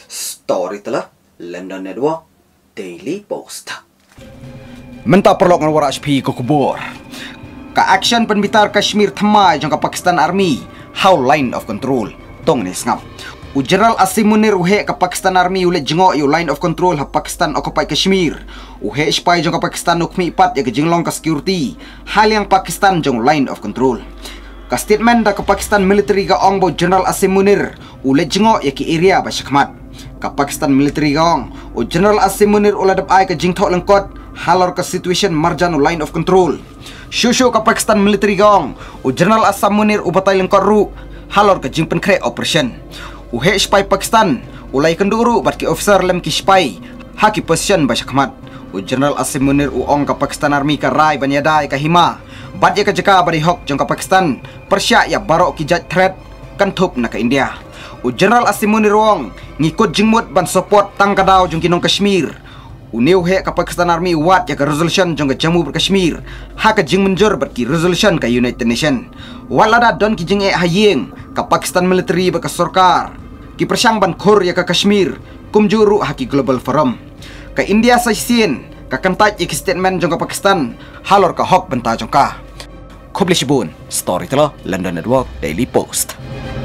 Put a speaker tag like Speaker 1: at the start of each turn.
Speaker 1: Storyteller London Network Daily Post.
Speaker 2: Menta perlok ng wara HP ko kubur. Ka-action penbitar Kashmir thamai jang ka Pakistan Army how line of control tong ni ngap. U General Asim Munir uhe ka Pakistan Army ulet jengo yu line of control ha Pakistan occupy Kashmir. Uhe spy jang ka Pakistan ukmi pat ya jinglong ka security hal yang Pakistan jang line of control. Ka statement da ka Pakistan military ga ongbo General Asim Munir ulet jengo ya ki area ba syakmat. Ka Pakistan military ga ong u General Asim Munir uladap ai ka jingtho lengkot halor ka situation marjan line of control. Shushu ka Pakistan military gong u General Asam Munir u batay lengkot ru halor ka jingpen kre operation. U he spy Pakistan ulai kenduru bat ki officer lem ki spy haki position ba syakmat. U General Asim Munir u ong ka Pakistan Army ka rai banyadai ka hima bat ya ka jaka bari hok jong ka Pakistan persya ya barok ki jat threat kan thup na ka India. U General Asim Munir wong ngikut jingmut ban support tang kadau jong kinong Kashmir. Uniu he ka Pakistan Army wat ya ka resolution jong ka Jammu Kashmir ha ka jing menjur ber ki resolution ka United Nation walada don ki jing e hayeng ka Pakistan military ba ka sarkar ki persyang ban khur ya ka Kashmir kumjuru ha ki global forum ka India sa sien ka kantat ya ki statement jong ka Pakistan halor ka hok benta jong ka Storyteller London Network Daily Post.